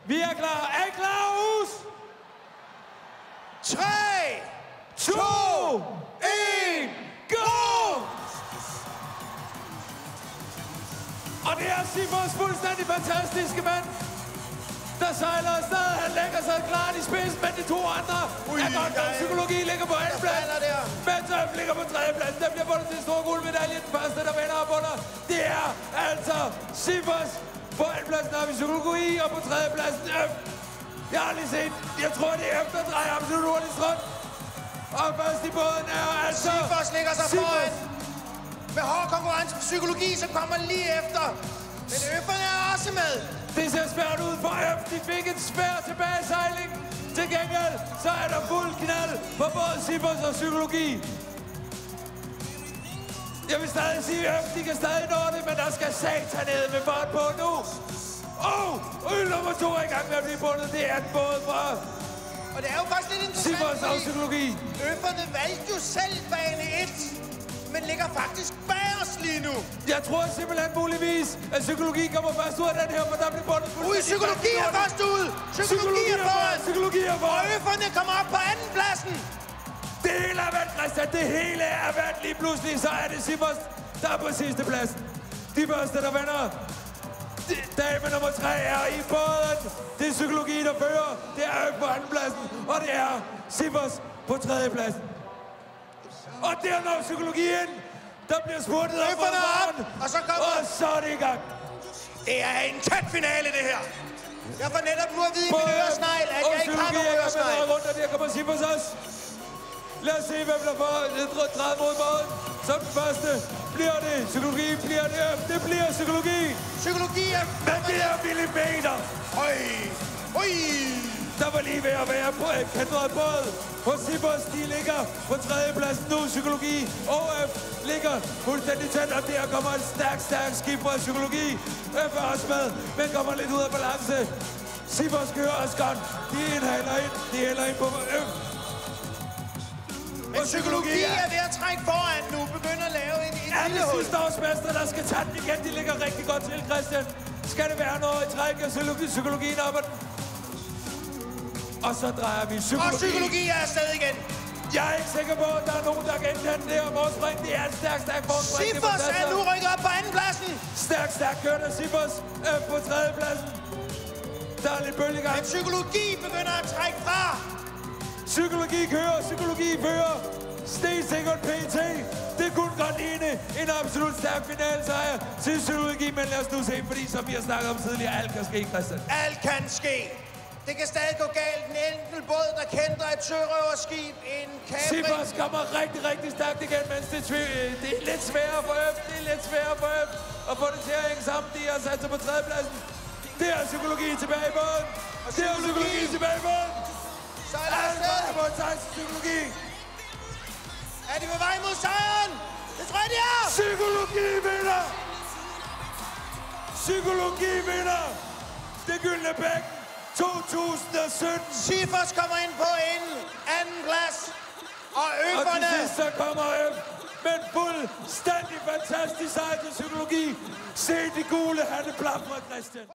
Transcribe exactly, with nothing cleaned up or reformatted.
Vi er klar. Er I klar, Aarhus? tre, to, en, go! Og det er Sifos fuldstændig fantastiske mand, der sejler afsted. Han lægger sig klart i spidsen, men de to andre Ui, er godt nok. Psykologi ligger på anden plads. Mensøf ligger på tredje plads. Der bliver bundet til en stor guldmedalje. Den første, der vender op under, det er altså Sifos. På anden pladsen har vi psykologi, og på tredje pladsen Øf. Jeg har lige set, jeg tror, det er efterdrej absolut hurtigt strøm. Og først i båden er altså Sifos ligger sig Sifos. foran. Med hård konkurrence på psykologi, som kommer lige efter. Men Øfferne er også med. Det ser svært ud for Øf. De fik en svær tilbagesejling. Til gengæld, så er der fuld knald på både Sifos og psykologi. Jeg vil stadig sige, at Øf, de kan stadig nå det, men der skal satanede med fart på nu. Og øl nummer to er i gang med at blive bundet. Det er den både fra Og det er jo faktisk lidt interessant, Sifos og psykologi. Øfferne valgte jo selv bane et, men ligger faktisk bag os lige nu. Jeg tror simpelthen muligvis, at psykologi kommer først ud af den her, for der bliver bundet Ui, psykologi er først ud. Psykologi er foran. Psykologi er Og foran. Øfferne kommer op på anden pladsen. Det hele er vandt, Christian. Det hele er vandt. Lige pludselig, så er det Sifos, der er på sidste plads. De første, der vinder. Dame nummer tre er i båden. Det er psykologi, der fører. Det er Øf på anden pladsen. Og det er Sifos på tredje pladsen. Og der når psykologi ind. Der bliver spurtet op Øfferne op, og så kommer... Og så er det i gang. Det er en tæt finale, det her. Jeg får netop nu at vide i min øresnegl, at jeg ikke har nogen øresnegl. Og rundt, og der kommer Sifos også. Lad os se, hvem der får et drejet mod båden. Som den første bliver det psykologi, bliver det Øf. Det bliver psykologi. Psykologi er... Men det er millimeter. Øj, øj. Der var lige ved at være på et kændret båd. Hos Sifos, de ligger på tredjepladsen nu. Psykologi og Øf ligger fuldstændig tæt, og der kommer et stærkt, stærkt skib fra psykologi. Øf er også med, men kommer lidt ud af balance. Sifos kører også godt. De indhaler ind, de hælder ind på Øf. Men psykologi er ved at trække foran nu, begynder at lave en, en Er lille det hul. sidste års mester, der skal tage den igen? De ligger rigtig godt til, Christian. Skal det være noget i træk af psykologi, psykologien op ad den? Og så drejer vi psykologi. Og psykologi er afsted igen. Jeg er ikke sikker på, at der er nogen, der kan indhente det her forspring. Det er en stærk, stærk forspring. Sifos er nu rykket op på anden pladsen. Stærk, stærk kørt af Sifos øh, på tredje pladsen. Der er lidt bølgegang. Men psykologi begynder at trække fra. Psykologi kører, psykologi fører. Stensikkert P T. Det kunne godt ligne en absolut stærk finalesejr til psykologi. Men lad os nu se, fordi som vi har snakket om tidligere, alt kan ske, Christian. Alt kan ske. Det kan stadig gå galt. En enkelt båd, der kender et sørøverskib, en kabring. Sifos kommer rigtig, rigtig stærkt igen, mens det, det er lidt sværere for Øf. Det er lidt sværere for Øf at få det til at hænge sammen. De har sat sig på tredjepladsen. Det er psykologi tilbage i båden. Det er psykologi tilbage i båden. Så er der afsted. Alt mod sejr til psykologi. Er de på vej mod sejren? Det tror jeg, de er. Psykologi vinder. Psykologi vinder. Det gyldne bækken to tusind og sytten. Sifos kommer ind på en anden plads. Og Og til Øfferne... sidst så kommer Øf med en fuldstændig fantastisk sejr til psykologi. Se de gule hatte plapre, Christian.